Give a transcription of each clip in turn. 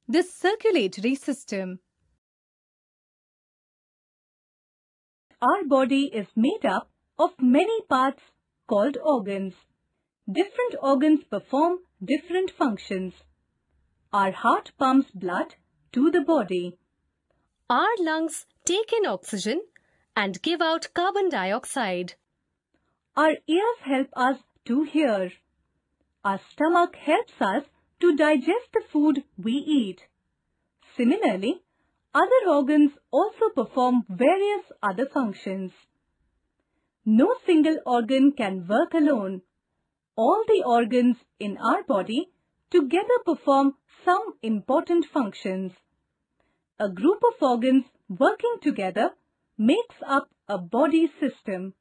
The circulatory system. Our body is made up of many parts called organs. Different organs perform different functions. Our heart pumps blood to the body. Our lungs take in oxygen and give out carbon dioxide. Our ears help us to hear. Our stomach helps us to digest the food we eat. Similarly, other organs also perform various other functions. No single organ can work alone. All the organs in our body together perform some important functions. A group of organs working together makes up a body system.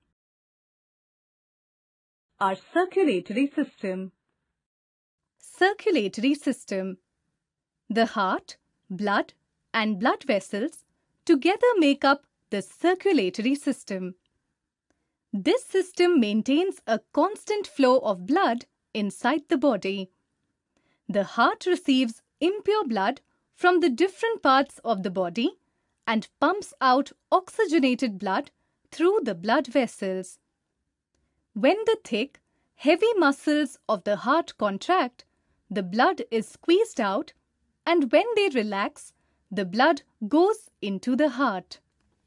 Our circulatory system. Circulatory system. The heart, blood and blood vessels together make up the circulatory system. This system maintains a constant flow of blood inside the body. The heart receives impure blood from the different parts of the body and pumps out oxygenated blood through the blood vessels. When the thick, heavy muscles of the heart contract, the blood is squeezed out, and when they relax, the blood goes into the heart.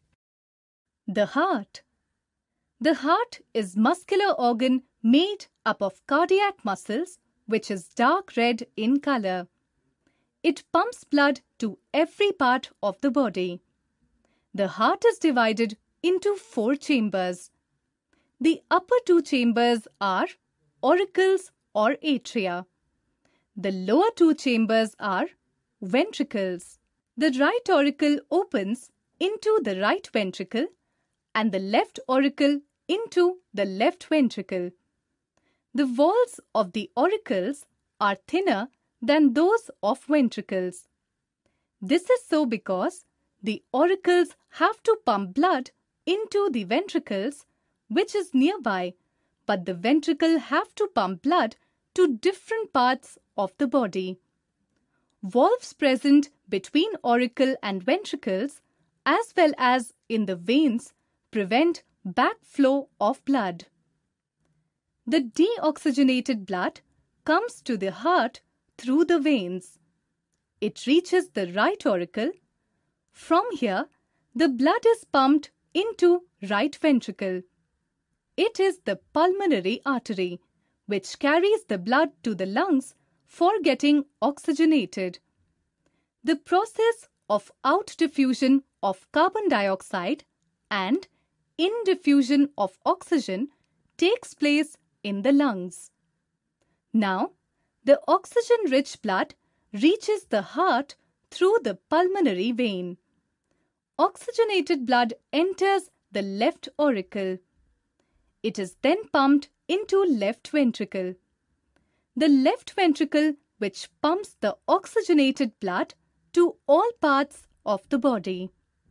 The heart. The heart is muscular organ made up of cardiac muscles, which is dark red in color. It pumps blood to every part of the body. The heart is divided into 4 chambers. The upper 2 chambers are auricles or atria. The lower 2 chambers are ventricles. The right auricle opens into the right ventricle and the left auricle into the left ventricle. The walls of the auricles are thinner than those of ventricles. This is so because the auricles have to pump blood into the ventricles, which is nearby, but the ventricle have to pump blood to different parts of the body. Valves present between auricle and ventricles, as well as in the veins, prevent backflow of blood. The deoxygenated blood comes to the heart through the veins. It reaches the right auricle. From here, the blood is pumped into right ventricle. It is the pulmonary artery, which carries the blood to the lungs for getting oxygenated. The process of outdiffusion of carbon dioxide and indiffusion of oxygen takes place in the lungs. Now, the oxygen-rich blood reaches the heart through the pulmonary vein. Oxygenated blood enters the left auricle. It is then pumped into left ventricle. The left ventricle, which pumps the oxygenated blood to all parts of the body.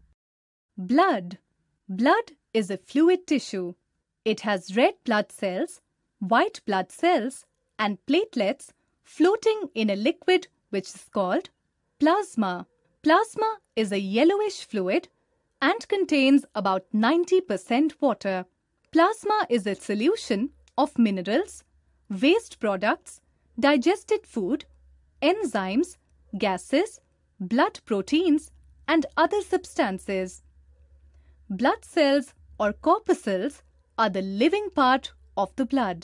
Blood. Blood is a fluid tissue. It has red blood cells, white blood cells, and platelets floating in a liquid which is called plasma. Plasma is a yellowish fluid and contains about 90% water. Plasma is a solution of minerals, waste products, digested food, enzymes, gases, blood proteins, and other substances. Blood cells or corpuscles are the living part of the blood.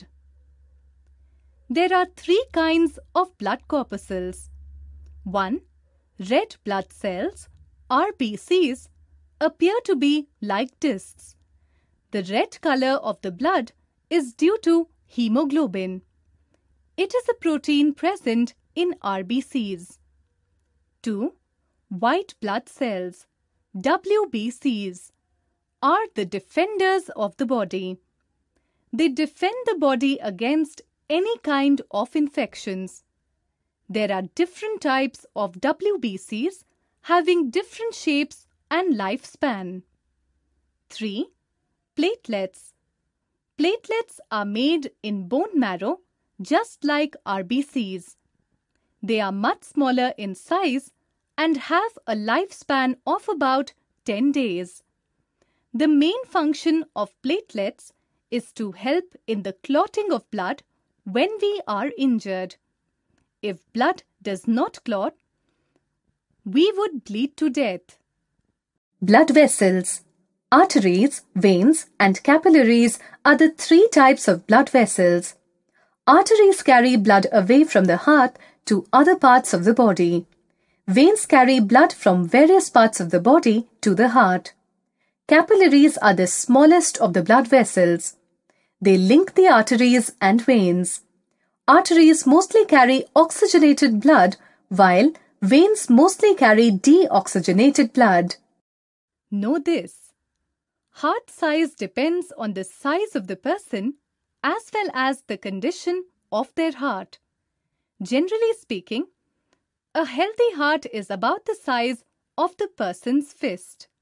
There are 3 kinds of blood corpuscles. 1. Red blood cells, RBCs, appear to be like discs. The red color of the blood is due to hemoglobin. It is a protein present in RBCs. 2. White blood cells, WBCs, are the defenders of the body. They defend the body against any kind of infections. There are different types of WBCs having different shapes and lifespan. 3. Platelets. Platelets are made in bone marrow just like RBCs. They are much smaller in size and have a lifespan of about 10 days. The main function of platelets is to help in the clotting of blood when we are injured. If blood does not clot, we would bleed to death. Blood vessels. Arteries, veins, and capillaries are the three types of blood vessels. Arteries carry blood away from the heart to other parts of the body. Veins carry blood from various parts of the body to the heart. Capillaries are the smallest of the blood vessels. They link the arteries and veins. Arteries mostly carry oxygenated blood, while veins mostly carry deoxygenated blood. Know this: heart size depends on the size of the person as well as the condition of their heart. Generally speaking, a healthy heart is about the size of the person's fist.